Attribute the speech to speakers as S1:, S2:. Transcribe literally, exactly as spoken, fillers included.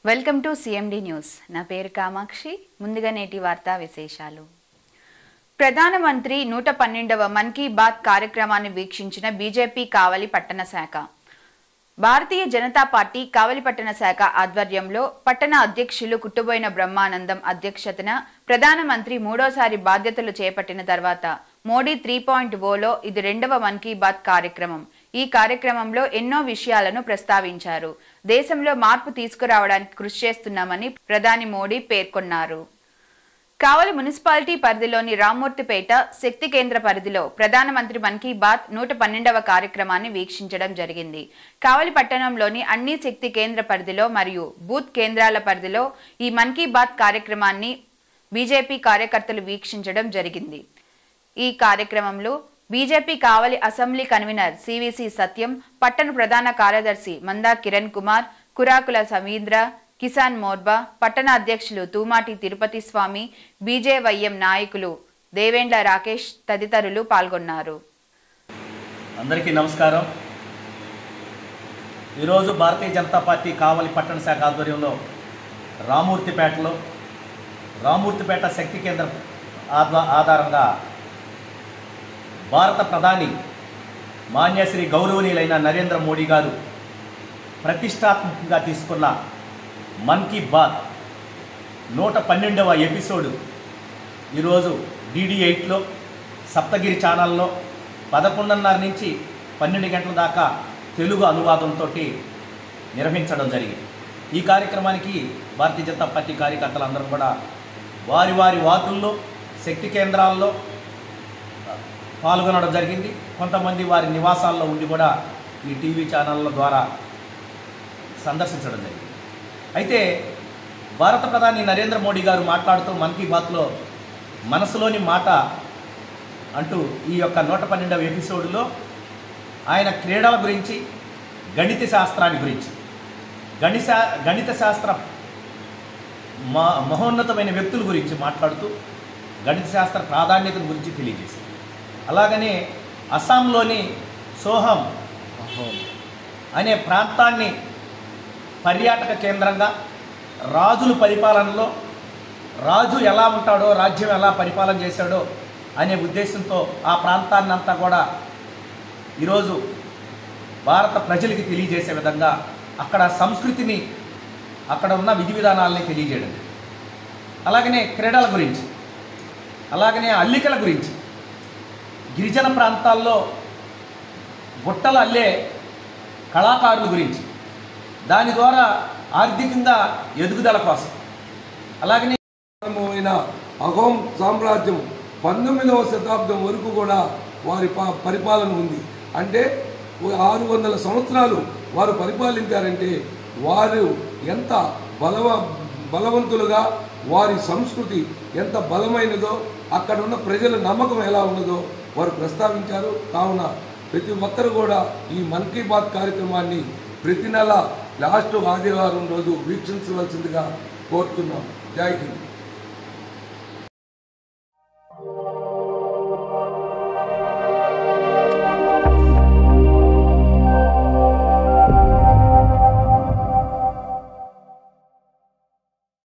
S1: Welcome to CMD news. నా పేరు కామాక్షి. ముందుగా నేటి వార్తా విశేషాలు. ప్రధానమంత్రి నూట పన్నెండవ మన్ కీ బాత్ కార్యక్రమాన్ని వీక్షించిన బీజేపీ కావలి పట్టణ శాఖ. భారతీయ జనతా పార్టీ కావలి పట్టణ శాఖ ఆధ్వర్యంలో పట్టణ అధ్యక్షులు కుట్టుబోయిన బ్రహ్మానందం అధ్యక్షతన ప్రధానమంత్రి మూడోసారి బాధ్యతలు చేపట్టిన తర్వాత మోడీ త్రీ పాయింట్ ఓలో ఇది రెండవ మన్ కీ బాత్ కార్యక్రమం. ఈ కార్యక్రమంలో ఎన్నో విషయాలను ప్రస్తావించారు. దేశంలో మార్పు తీసుకురావడానికి కృషి చేస్తున్నామని ప్రధాని మోడీ పేర్కొన్నారు. కావలి మున్సిపాలిటీ పరిధిలోని రామ్మూర్తిపేట శక్తి కేంద్ర పరిధిలో ప్రధానమంత్రి మన్ కీ బాత్ నూట పన్నెండవ కార్యక్రమాన్ని వీక్షించడం జరిగింది. కావలి పట్టణంలోని అన్ని శక్తి కేంద్ర పరిధిలో మరియు బూత్ కేంద్రాల పరిధిలో ఈ మన్ కీ బాత్ కార్యక్రమాన్ని బీజేపీ కార్యకర్తలు వీక్షించడం జరిగింది. ఈ కార్యక్రమంలో BJP Kavali assembly convener CVC Satyam, పట్టణ ప్రధాన కార్యదర్శి మందా కిరణ్ కుమార్, కురాకుల సమీంద్ర, కిసాన్ మోర్బా, పట్టణ అధ్యక్షులు తూమాటి తిరుపతి స్వామి, బీజేవైఎం నాయకులు దేవేంద్ర రాకేష్ తదితరులు పాల్గొన్నారు.
S2: అందరికీ నమస్కారం. ఈరోజు భారతీయ జనతా పార్టీ కావలి పట్టణ శాఖ ఆధ్వర్యంలో రామ్మూర్తిపేటలో రామ్మూర్తిపేట శక్తి కేంద్రం ఆధారంగా భారత ప్రధాని మాన్యశ్రీ గౌరవనీయులైన నరేంద్ర మోడీ గారు ప్రతిష్టాత్మకంగా తీసుకున్న మన్ కీ బాత్ నూట పన్నెండవ ఎపిసోడు ఈరోజు డీడీ ఎయిట్లో సప్తగిరి ఛానల్లో పదకొండున్నర నుంచి పన్నెండు గంటల దాకా తెలుగు అనువాదంతో నిర్వహించడం జరిగింది. ఈ కార్యక్రమానికి భారతీయ జనతా పార్టీ కార్యకర్తలందరూ కూడా వారి వారి వార్డుల్లో శక్తి కేంద్రాల్లో పాల్గొనడం జరిగింది. కొంతమంది వారి నివాసాల్లో ఉండి కూడా ఈ టీవీ ఛానళ్ళ ద్వారా సందర్శించడం జరిగింది. అయితే భారత ప్రధాని నరేంద్ర మోడీ గారు మాట్లాడుతూ మన్ కీ బాత్లో మనసులోని మాట అంటూ ఈ యొక్క నూట పన్నెండవ ఎపిసోడ్లో ఆయన క్రీడల గురించి, గణిత శాస్త్రాన్ని గురించి, గణిత గణిత శాస్త్ర మా మహోన్నతమైన వ్యక్తుల గురించి మాట్లాడుతూ గణిత శాస్త్ర ప్రాధాన్యతను గురించి తెలియజేశారు. అలాగనే అస్సాంలోని సోహం అనే ప్రాంతాన్ని పర్యాటక కేంద్రంగా రాజుల పరిపాలనలో రాజు ఎలా ఉంటాడో, రాజ్యం ఎలా పరిపాలన చేశాడో అనే ఉద్దేశంతో ఆ ప్రాంతాన్ని అంతా కూడా ఈరోజు భారత ప్రజలకి తెలియజేసే విధంగా అక్కడ సంస్కృతిని, అక్కడ ఉన్న విధి విధానాలని తెలియజేయడం. అలాగనే క్రీడల గురించి, అలాగనే అల్లికల గురించి, గిరిజన ప్రాంతాల్లో బుట్టలు అల్లే కళాకారుల గురించి, దాని ద్వారా ఆర్థికంగా ఎదుగుదల కోసం, అలాగనే
S3: ప్రారంభమైన అహోం సామ్రాజ్యం పంతొమ్మిదవ శతాబ్దం వరకు కూడా వారి పరిపాలన ఉంది. అంటే ఆరు వందల సంవత్సరాలు వారు పరిపాలించారంటే వారు ఎంత బలవ బలవంతులుగా, వారి సంస్కృతి ఎంత బలమైనదో, అక్కడ ఉన్న ప్రజల నమ్మకం ఎలా ఉన్నదో వారు ప్రస్తావించారు. కావున ప్రతి ఒక్కరు కూడా ఈ మన్ కీ బాత్ కార్యక్రమాన్ని ప్రతి నెల లాస్ట్ ఆదివారం రోజు వీక్షించవలసిందిగా కోరుతున్నాం. జై హింద్.